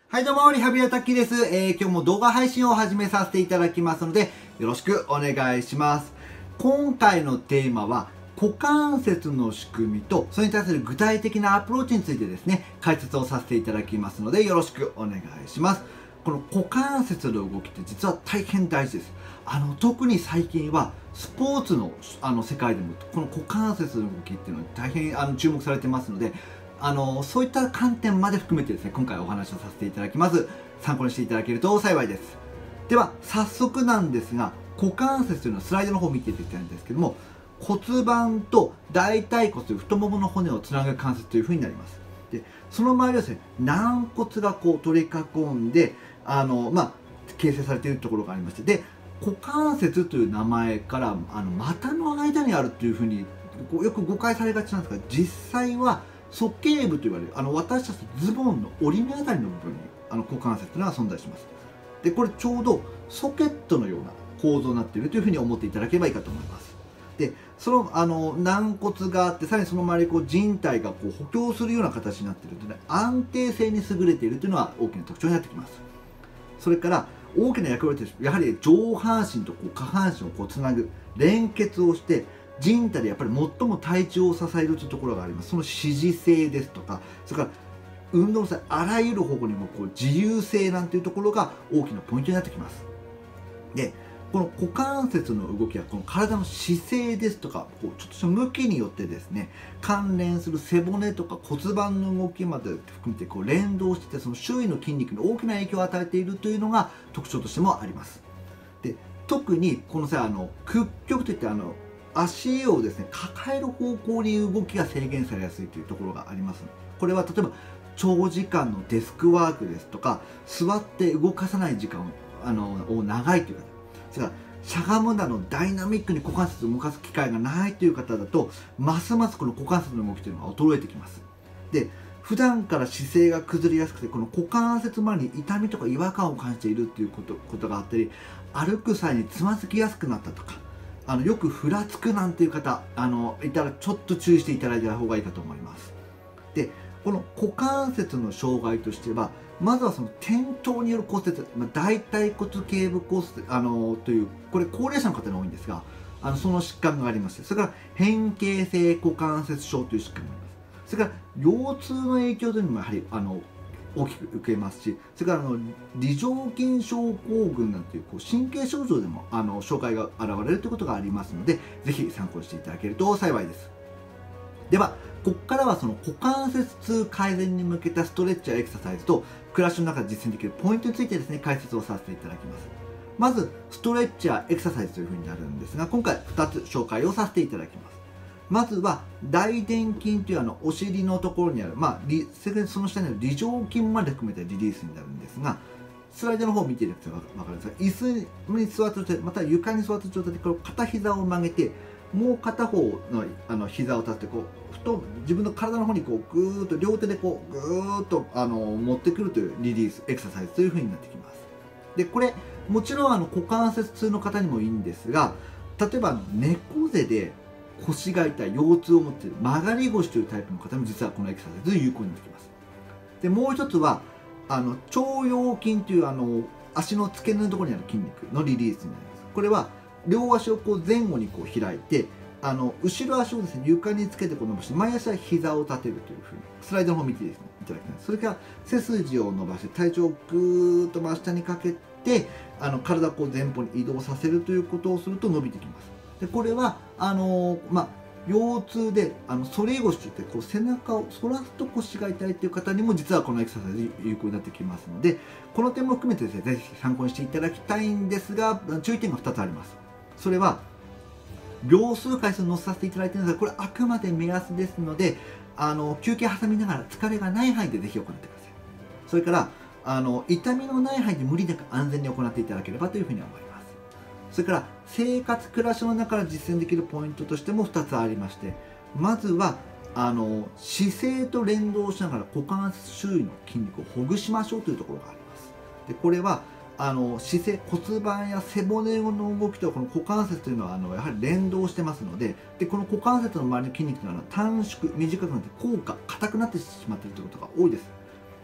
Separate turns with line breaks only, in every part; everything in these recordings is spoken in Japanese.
はいどうも、リハビリタッキーです。今日も動画配信を始めさせていただきますので、よろしくお願いします。今回のテーマは、股関節の仕組みと、それに対する具体的なアプローチについてですね、解説をさせていただきますので、よろしくお願いします。この股関節の動きって実は大変大事です。特に最近は、スポーツの世界でも、この股関節の動きっていうのは大変注目されてますので、そういった観点まで含めてですね、今回お話をさせていただきます。参考にしていただけると幸いです。では、早速なんですが、股関節というのはスライドの方を見ていただきたいんですけども、骨盤と大腿骨という太ももの骨をつなぐ関節というふうになります。で、その周りはですね、軟骨がこう取り囲んで、形成されているところがありまして、で、股関節という名前から、股の間にあるというふうに、よく誤解されがちなんですが、実際は、鼠径部と言われる私たちズボンの折り目あたりの部分に股関節というのは存在します。でこれちょうどソケットのような構造になっているというふうに思っていただければいいかと思います。でその軟骨があって、さらにその周りに人体が補強するような形になっているので、安定性に優れているというのは大きな特徴になってきます。それから大きな役割としてやはり上半身と下半身をつなぐ連結をして、人体でやっぱり最も体重を支えるというところがあります。その支持性ですとか、それから運動性、あらゆる方向にも自由性なんていうところが大きなポイントになってきます。で、この股関節の動きはこの体の姿勢ですとか、ちょっとした向きによってですね、関連する背骨とか骨盤の動きまで含めて連動してて、その周囲の筋肉に大きな影響を与えているというのが特徴としてもあります。で、特にこの際屈曲といって足をですね、抱える方向に動きが制限されやすいというところがあります。これは例えば長時間のデスクワークですとか、座って動かさない時間を長いという方、それからしゃがむなどダイナミックに股関節を動かす機会がないという方だと、ますますこの股関節の動きというのが衰えてきます。で、普段から姿勢が崩れやすくて、この股関節周りに痛みとか違和感を感じているということがあったり、歩く際につまずきやすくなったとか、よくふらつくなんていう方いたら、ちょっと注意していただいた方がいいかと思います。で、この股関節の障害としては、まずはその転倒による骨折、大腿骨頸部骨折という、これ高齢者の方に多いんですが、その疾患がありまして、それから変形性股関節症という疾患があります。それから腰痛の影響というのもやはり大きく受けますし、それから梨状筋症候群なんていう神経症状でも障害が現れるということがありますので、ぜひ参考にしていただけると幸いです。では、ここからはその股関節痛改善に向けたストレッチやエクササイズと暮らしの中で実践できるポイントについてですね、解説をさせていただきます。まずストレッチやエクササイズというふうになるんですが、今回2つ紹介をさせていただきます。まずは大臀筋というお尻のところにある、その下にある梨状筋まで含めてリリースになるんですが、スライドの方を見ていただくと分かるんですが、椅子に座った状態、または床に座った状態で片膝を曲げて、もう片方の膝を立てて自分の体の方にぐーっと両手でぐーっと持ってくるというリリースエクササイズという風になってきます。でこれもちろん股関節痛の方にもいいんですが、例えば猫背で腰が痛い、腰痛を持っている曲がり腰というタイプの方も実はこのエクササイズ有効になってきます。でもう一つは腸腰筋という足の付け根のところにある筋肉のリリースになります。これは両足を前後に開いて、後ろ足をですね、床につけて伸ばして、前足は膝を立てるというふうに、スライドの方を見ていただきます。それから背筋を伸ばして体重をぐーっと真下にかけて、体を前方に移動させるということをすると伸びてきます。でこれは腰痛で反り腰といって背中を反らすと腰が痛いという方にも実はこのエクササイズ有効になってきますので、この点も含めてですね、ぜひ参考にしていただきたいんですが、注意点が2つあります。それは秒数回数載せさせていただいているんですが、これあくまで目安ですので、休憩挟みながら疲れがない範囲でぜひ行ってください。それから痛みのない範囲で無理なく安全に行っていただければというふうに思います。それから生活暮らしの中から実践できるポイントとしても2つありまして、まずは姿勢と連動しながら股関節周囲の筋肉をほぐしましょうというところがあります。でこれは姿勢、骨盤や背骨の動きとこの股関節というのはやはり連動してますので、この股関節の周りの筋肉というのは短縮、短くなって硬くなってしまっているということが多いです。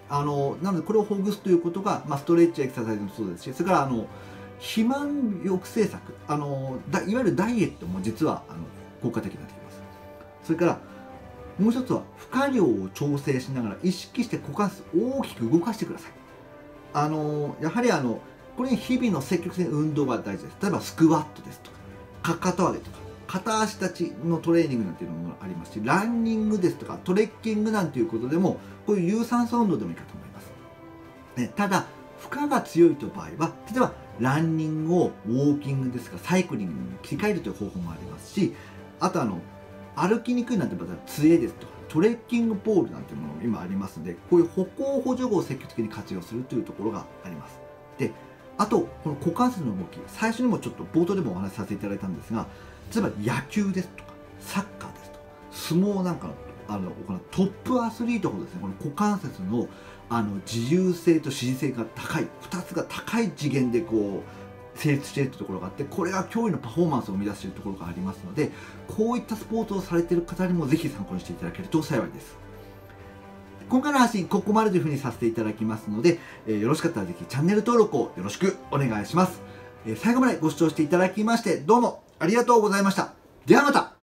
なのでこれをほぐすということが、ストレッチエクササイズもそうですし、それから肥満抑制策、いわゆるダイエットも実は効果的になってきます。それからもう一つは負荷量を調整しながら意識して股関節を大きく動かしてください。やはりこれに日々の積極的な運動が大事です。例えばスクワットですとか、かかと上げとか、片足立ちのトレーニングなんていうのもありますし、ランニングですとかトレッキングなんていうことでも、こういう有酸素運動でもいいかと思います。ただ負荷が強いという場合は、例えばランニングをウォーキングですとかサイクリングに切り替えるという方法もありますし、あと歩きにくいなんて場合は杖ですとかトレッキングポールなんていうものも今ありますので、こういう歩行補助具を積極的に活用するというところがあります。で、あとこの股関節の動き、最初にもちょっと冒頭でもお話しさせていただいたんですが、例えば野球ですとかサッカーですとか相撲なんかのこのトップアスリートほどですね、この股関節の自由性と支持性が高い、2つが高い次元でこう成立しているというところがあって、これが驚異のパフォーマンスを生み出しているところがありますので、こういったスポーツをされている方にもぜひ参考にしていただけると幸いです。今回の配信ここまでというふうにさせていただきますので、よろしかったらぜひチャンネル登録をよろしくお願いします。最後までご視聴していただきましてどうもありがとうございました。ではまた。